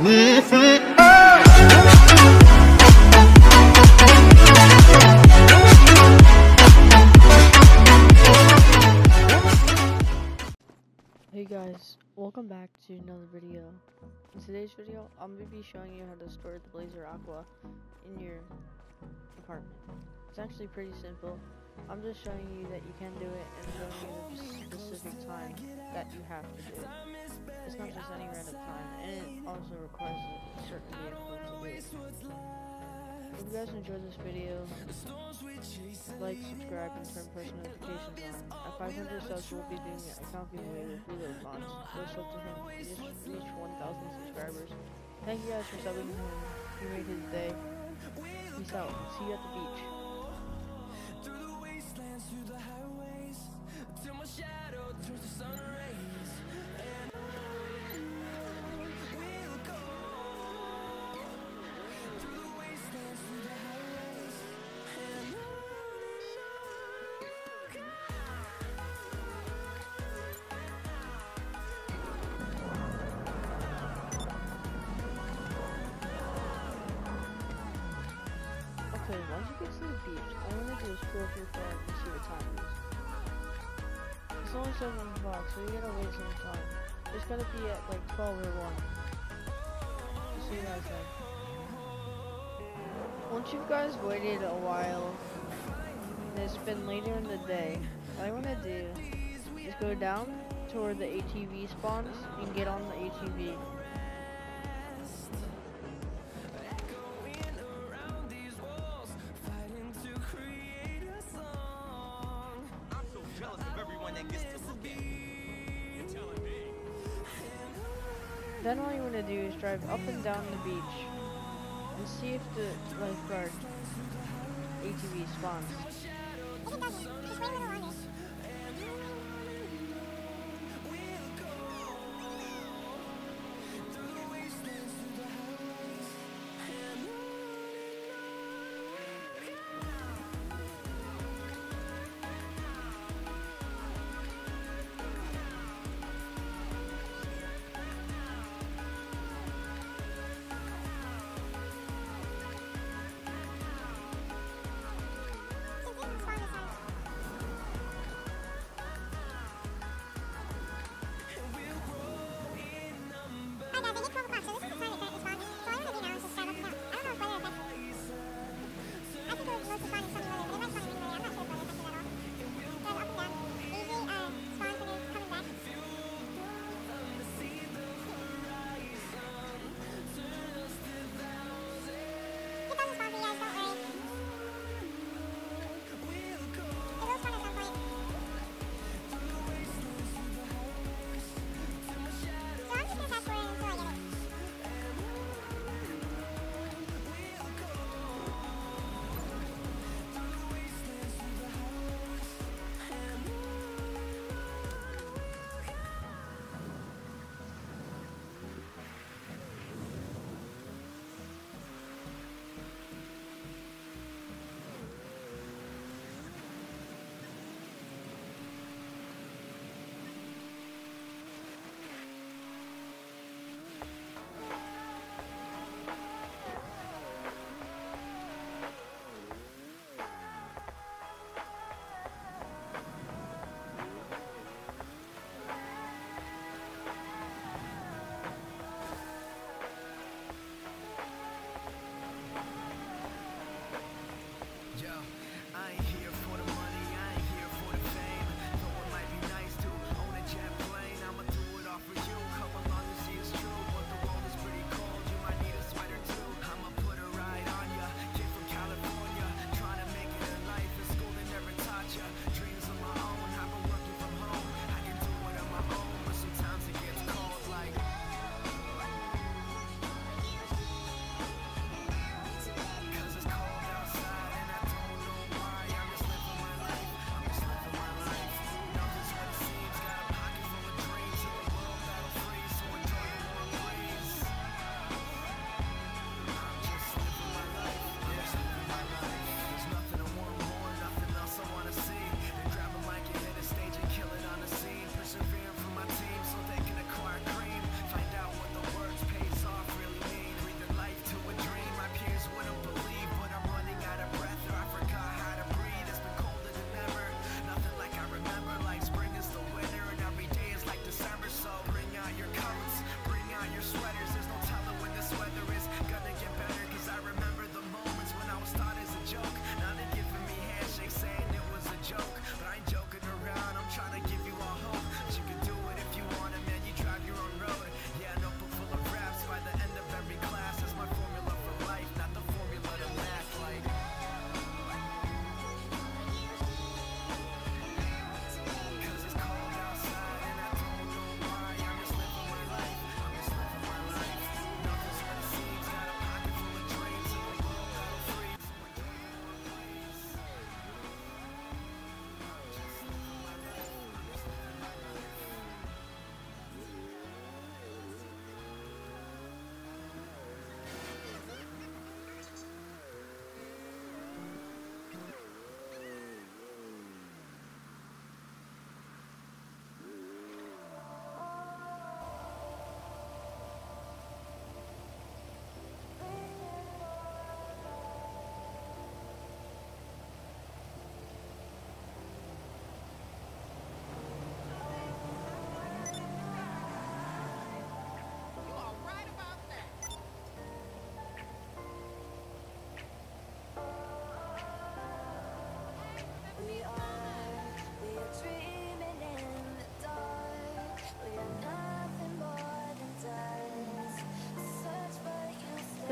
Hey guys, welcome back to another video. In today's video, I'm going to be showing you how to store the Blazer Aqua in your apartment. It's actually pretty simple. I'm just showing you that you can do it and showing you the specific time that you have to do it. It's not just any random time, and it also requires a certain vehicle to do it. If you guys enjoyed this video, like, subscribe, and turn post notifications on. At 500 subs, we'll be doing a account giveaway with Reload Bonds. Let's hope to reach 1,000 subscribers. Thank you guys for subbing him. You made his day. Peace out. See you at the beach. Through the wastelands, through the highways, till my shadow turns to sun rays. We'll go through the wastelands, through the highways, and okay, once you get to the beach, all you want to do is pull up your phone and see what time it is. It's only 7 o'clock, so you gotta wait some time. It's gotta be at like 12 or 1. Just so you guys know. Once you guys waited a while, and it's been later in the day, all you want to do is go down to where the ATV spawns and get on the ATV. Then all you want to do is drive up and down the beach and see if the lifeguard ATV spawns. If it doesn't, just wait a little longer.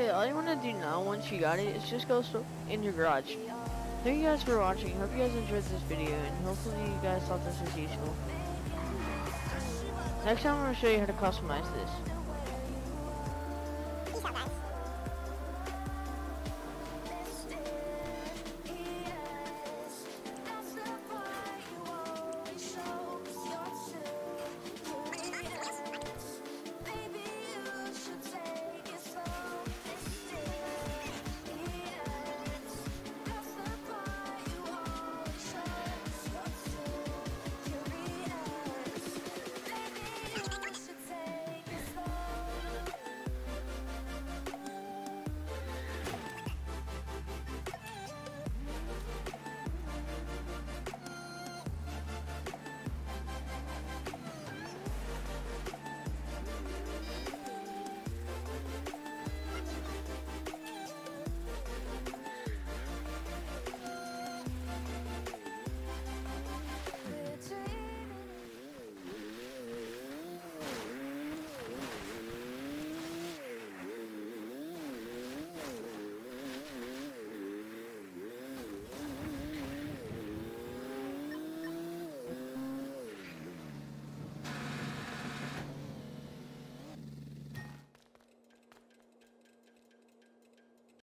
Okay, all you want to do now, once you got it, is just go in your garage. Thank you guys for watching. Hope you guys enjoyed this video, and hopefully you guys thought this was useful. Next time I'm going to show you how to customize this. Peace out, guys.